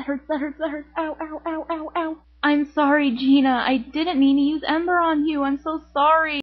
hurts, that hurts, that hurts. Ow, ow, ow, ow, ow. I'm sorry, Gina. I didn't mean to use Ember on you. I'm so sorry.